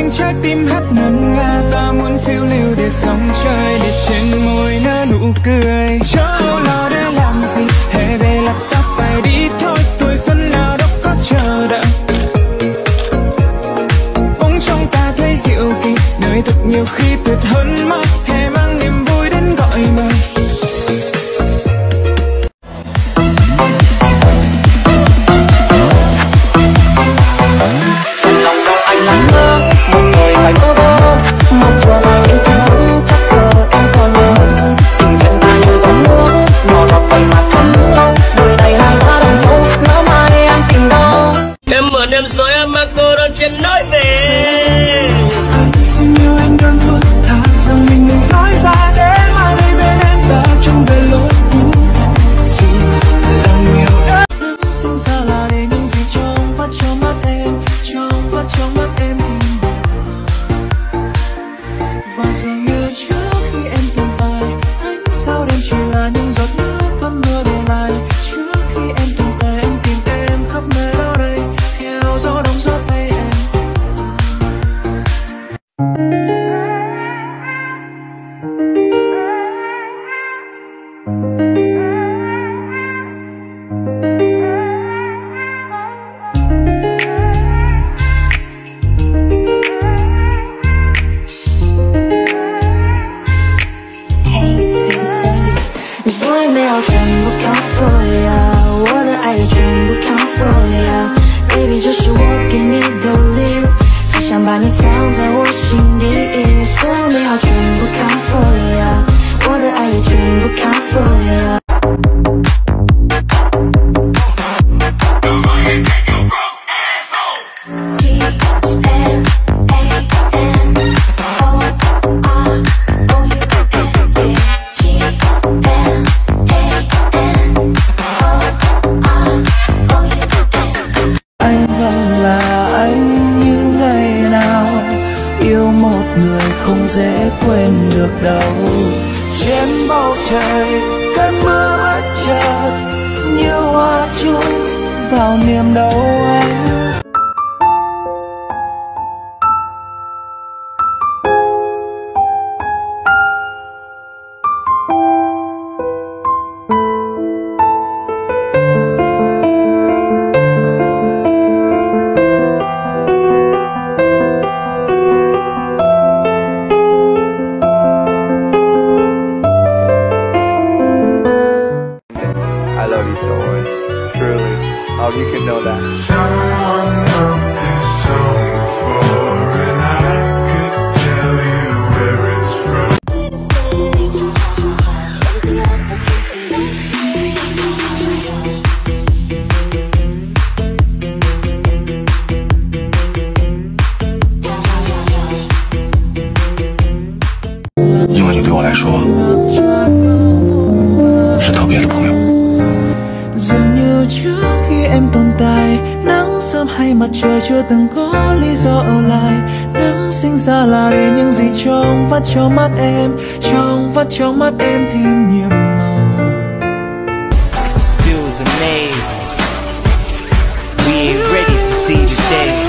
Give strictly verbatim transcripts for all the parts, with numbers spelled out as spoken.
những trái tim hát ngân nga, ta muốn phiêu lưu để sóng chơi, để trên môi nở nụ cười. Chớ lo để làm gì, hè về là ta phải đi thôi, tuổi xuân nào đâu có chờ đợi. Bỗng trong ta thấy diệu kỳ, nơi thật nhiều khi tuyệt hơn mơ, hè mang niềm vui đến gọi mời. Em rồi em mang cô đơn trên nói về. Xin yêu anh đơn phương, thà rằng mình đừng nói ra để mai đây bên em ta trong về lối cũ. Dù lòng yêu đã sinh ra là để những gì trong vắt trong mắt em, trong vắt trong mắt em tìm và dường như trước khi em tồn tại, ánh sao đêm chỉ là những giọt nước thấm mưa để lại. Trước khi em tồn tại, em tìm em khắp nơi đó đây, gió đông gió tay em. Rồi没有全部靠 for ya， 我的爱也全部靠 for ya。Baby， 这是我给你的礼物，只想把你藏在我心底。所有美好全部靠 for ya， 我的爱也全部靠 for ya。 Người không dễ quên được đâu. Trên bầu trời cơn mưa bất chợt như hoa chung vào niềm đau anh. I love you so much, truly. Oh, you can know that. Someone wrote this song before, and I could tell you where it's from. 因为你对我来说是特别的朋友。 Dường như trước khi em tồn tại, nắng sớm hay mặt trời chưa từng có lý do ở lại. Nắng sinh ra là để những gì trong vắt trong mắt em, trong vắt trong mắt em thêm nhiệm màu. Feels amazing. We ain't ready to see the day.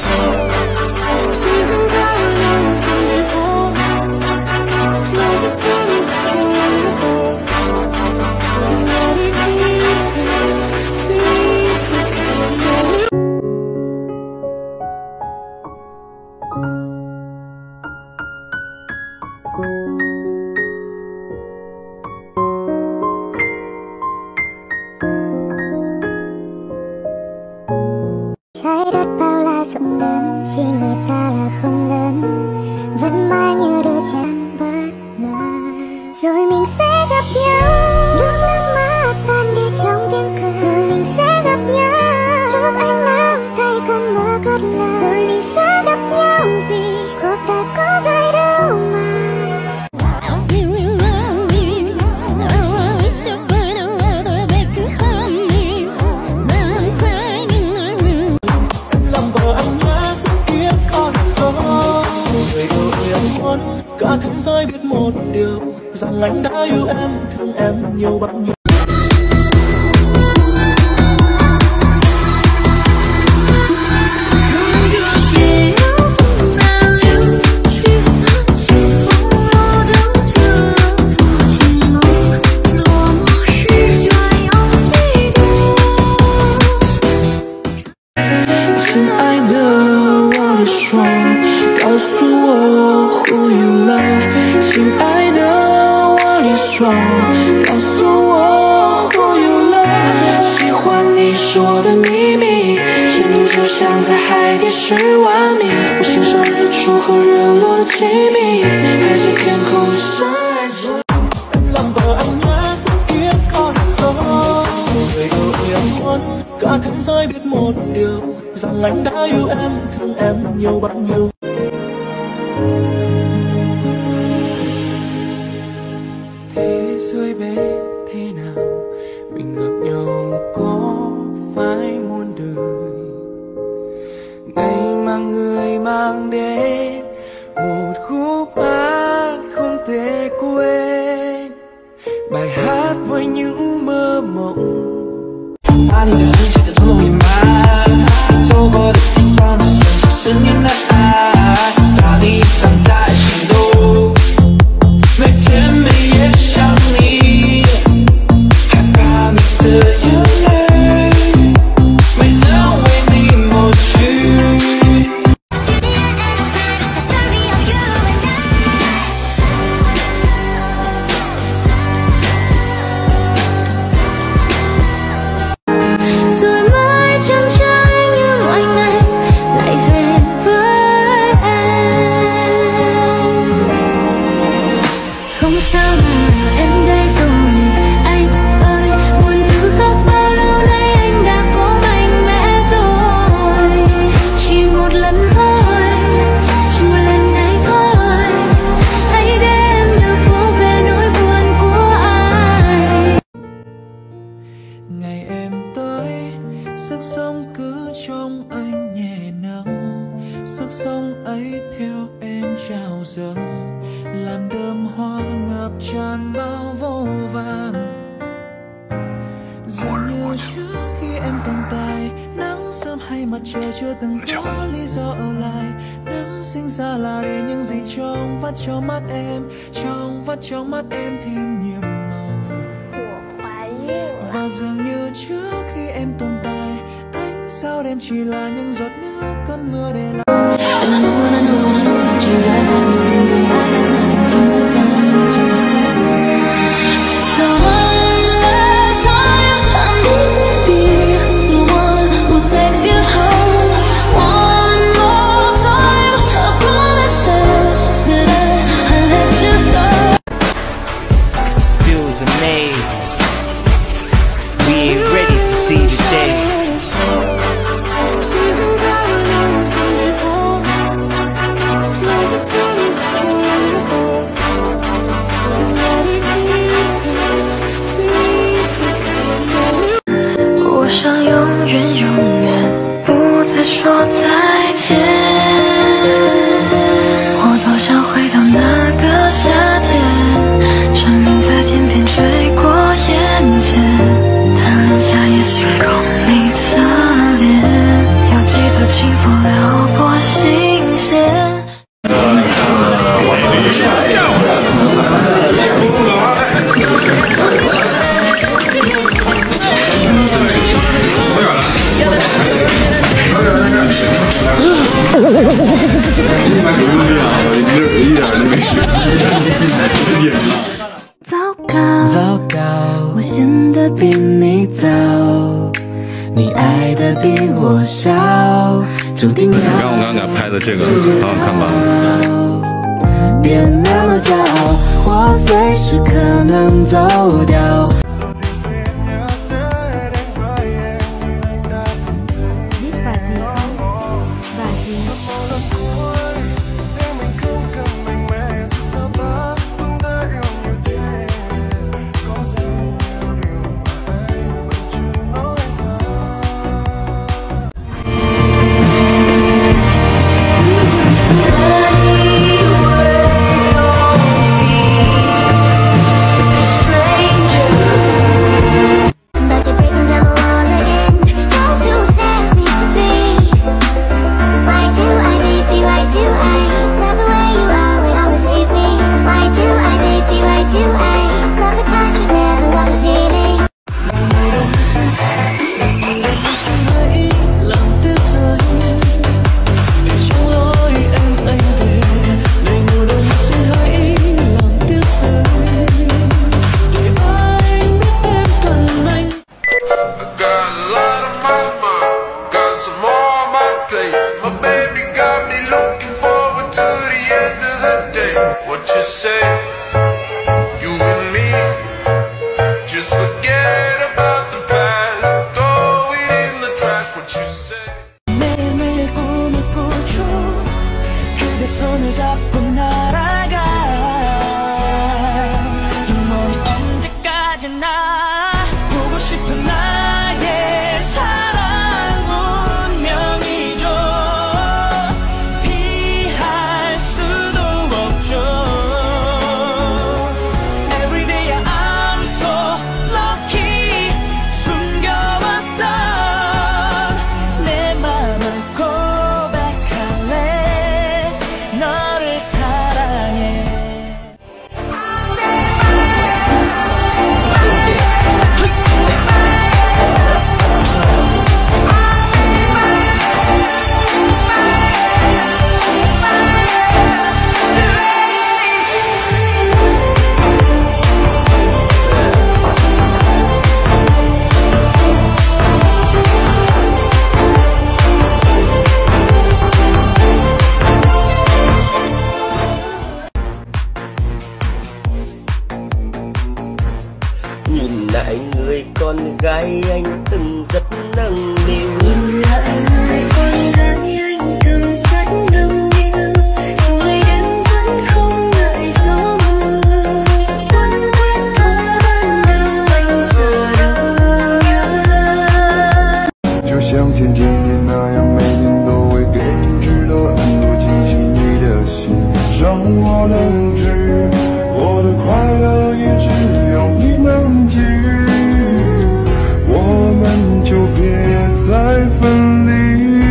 Trái đất bao la rộng lớn, chỉ người ta là không lớn, vẫn mãi như đứa trẻ bất ngờ. Rồi mình sẽ gặp nhau, lúc nước mắt tan đi trong tiếng cười. Rồi mình sẽ gặp nhau, lúc ánh nắng thay cơn mưa cất lời. Rồi mình sẽ gặp nhau vì cuộc đời có dài đâu mà. Cả thế giới biết một điều rằng anh đã yêu em, thương em nhiều bao nhiêu. strong， 告诉我 who you love， 亲爱的 what is wrong， 告诉我 who you love， 喜欢你说的秘密，深度就像在海底十万米，我欣赏日出和日落的奇密，海角天空上爱着。 Cả thế giới biết một điều rằng anh đã yêu em, thương em nhiều bao nhiêu. Thế giới bé thế nào mình gặp nhau có phải muôn đời, ngày mà người mang đến một khúc hát không thể quên, bài hát với những mơ mộng. 把你的痕迹都统统掩埋，走过的地方只剩下十年的爱，把你隐藏在心中，每天每夜想你，害怕你的眼泪没人为你抹去。 Rồi mãi chẳng trái như mọi ngày lại về với em. Không sao mà em đây rồi anh ơi, buồn cứ khóc bao lâu nay anh đã có mạnh mẽ rồi. Chỉ một lần thôi, chỉ một lần này thôi, hãy để em được vô về nỗi buồn của ai. Ngày em tới, sức sống cứ trong anh nhẹ nắng, sức sống ấy theo em trào dâng, làm đơm hoa ngập tràn bao vô vàn. Dường như trước khi em tồn tại, nắng sớm hay mặt trời chưa từng có lý do ở lại. Nắng sinh ra là để những gì trong vắt trong mắt em, trong vắt trong mắt em thêm nhiệm màu. Và dường như trước khi em tồn tại, ánh sao đêm chỉ là những giọt nước cơn mưa để lại. Anh know, I know, I know that you got everything that I got nothing in without you. So unless I need to be the one who takes you home one more time, I promise after that I'll let you go. Feels amazing. We ain't ready to see the day. 你爱的比我少，注定要。 你看我刚才拍的这个，很好看吧？ 别那么骄傲，我随时可能走掉。 Stranger play. My baby got me looking forward to the end of the day. What you say? You and me, just forget about the past, throw it in the trash. What you say? 매일매일 꿈을 꾸죠. 그대 손을 잡고 날아가. 이 몸이 언제까지나 보고 싶은 나의 사랑 운명이죠. 피할 수도 없죠. Every day I'm so lucky. 숨겨왔던 내 맘을 고백할래. 너를 사랑해. Nhìn lại người con gái anh từng rất nâng niu. Nhìn lại người con gái anh từng rất nâng niu. Dù ngày đêm vẫn không ngại gió mưa. Quấn quýt thơ ban đầu anh giờ đâu nhớ. 就像前几年那样，每年都会给予值得很多惊喜。你的心让我能知，我的快乐也只有你能给予。我们就别再分离，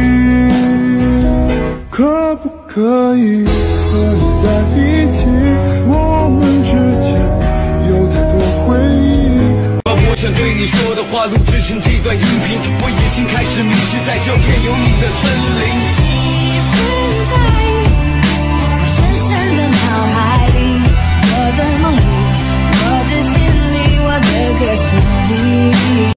可不可以和你在一起？我们之间有太多回忆。 把我想对你说的话录制成这段音频，我已经开始迷失在这片有你的森林。 你存在深深的脑海里，我的梦里，我的心里，我的歌声里。